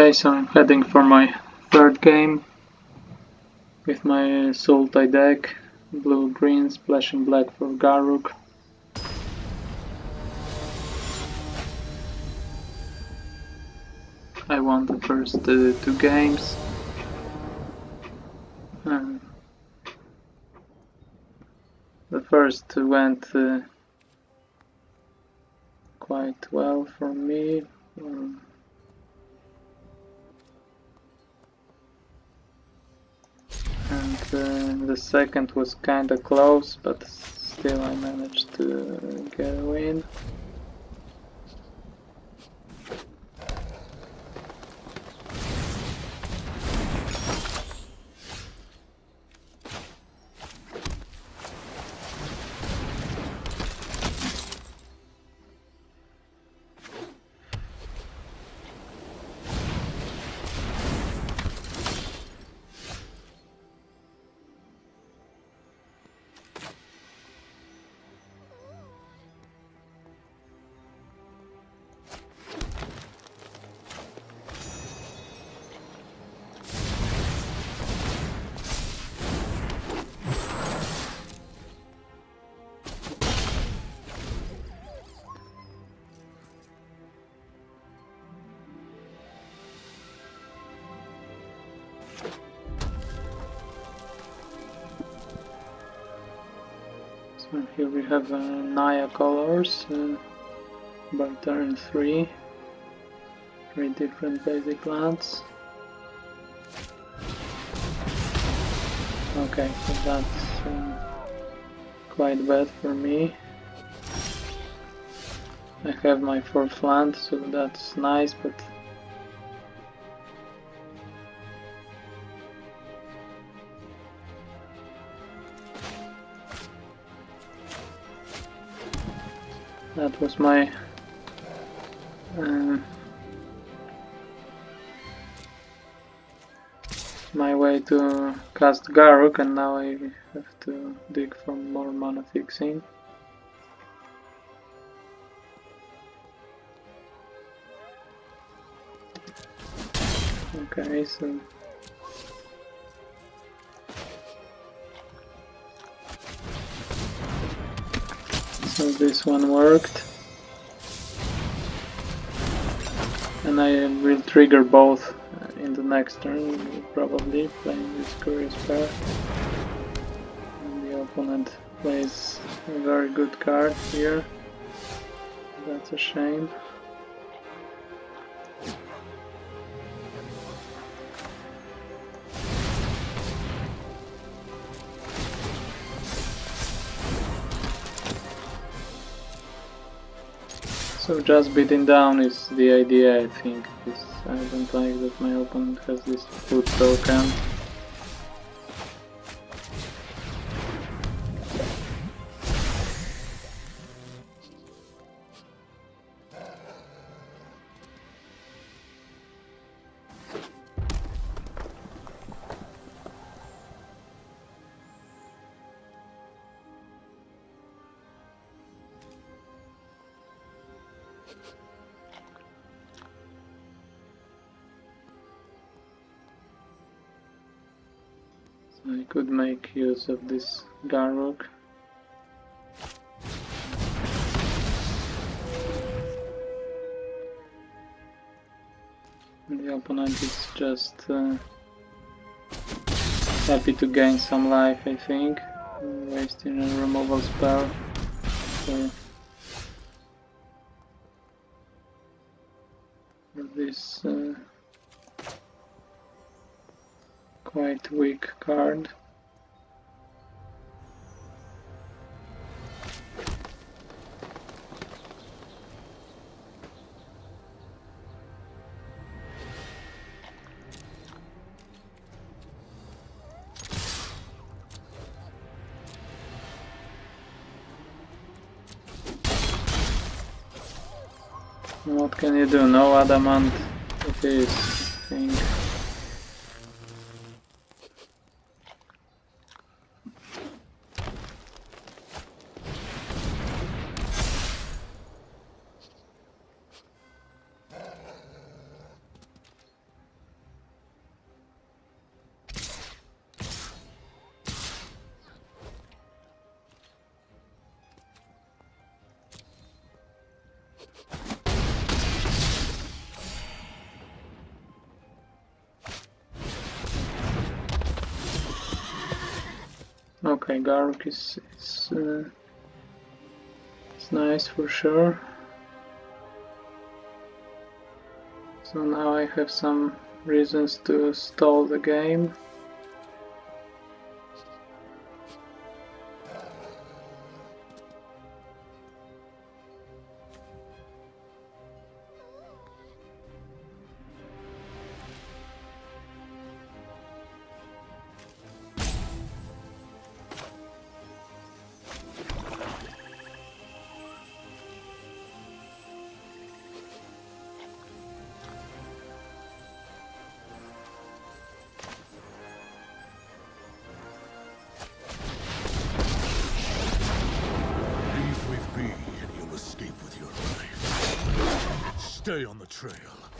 Okay, so I'm heading for my third game with my Sultai deck, blue-green, splashing black for Garruk. I won the first two games. The first went quite well for me. And the second was kinda close, but still I managed to get a win. So here we have Naya colors by turn 3. 3 different basic lands. Okay, so that's quite bad for me. I have my 4th land, so that's nice, but that was my my way to cast Garruk, and now I have to dig for more mana fixing. Okay, so this one worked, and I will trigger both in the next turn, probably playing this curious pair. And the opponent plays a very good card here. That's a shame. So just beating down is the idea, I think. I don't like that my opponent has this food token. I could make use of this Garruk. The opponent is just happy to gain some life, I think, wasting a removal spell for this quite weak card. What can you do? No adamant it is, I think. Okay, Garruk is nice for sure. So now I have some reasons to stall the game. Stay on the trail.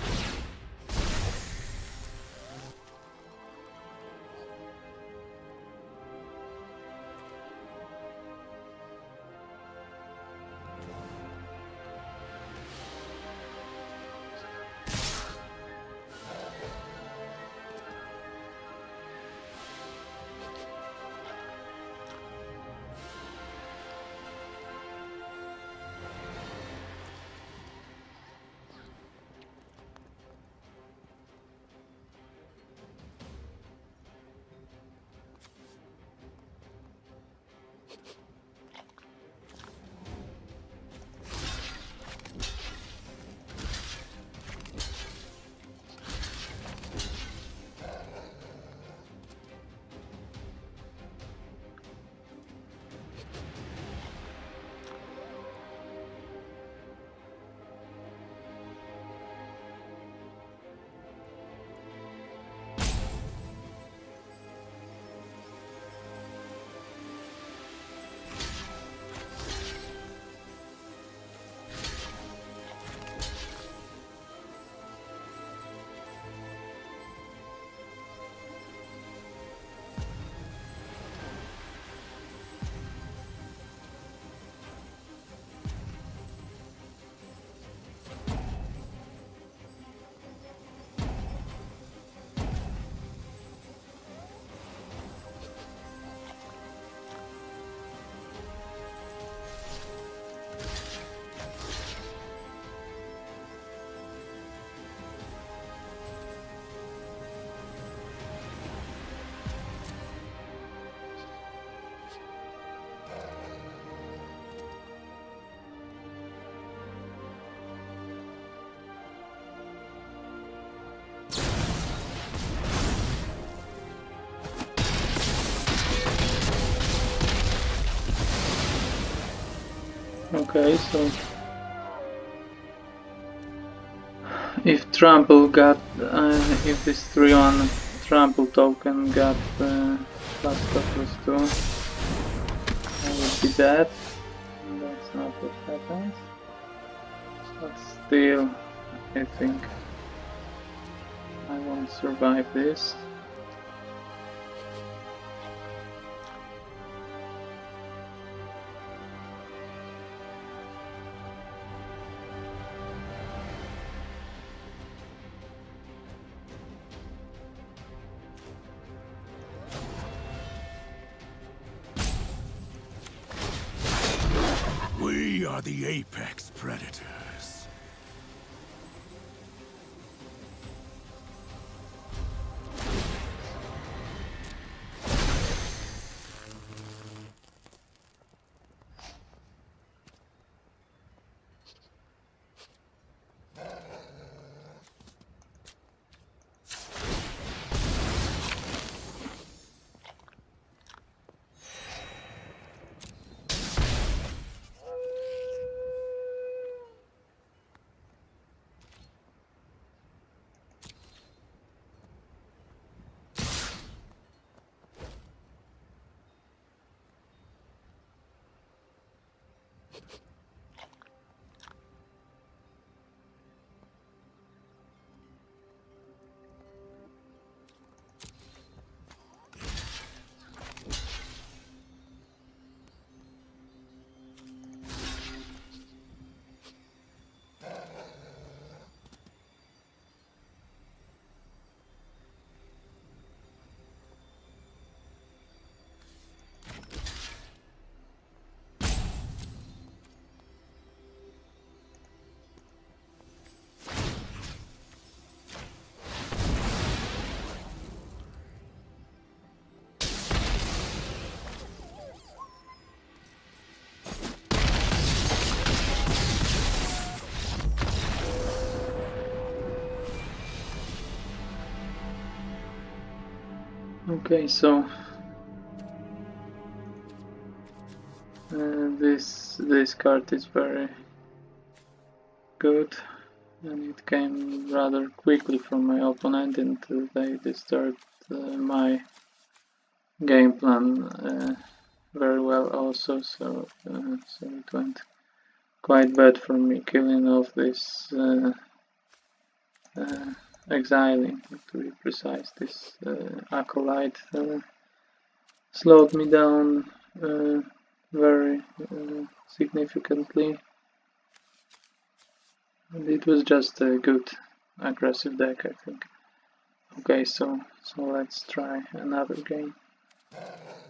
Okay, so if trample got, if this 3-1 trample token got +2/+2, I would be dead. And that's not what happens. But still, I think I won't survive this. We are the apex predators. Okay, so this card is very good, and it came rather quickly from my opponent, and they disturbed my game plan very well also. So it went quite bad for me, killing off this exiling, to be precise. This acolyte slowed me down very significantly, and it was just a good aggressive deck, I think. Okay, so let's try another game.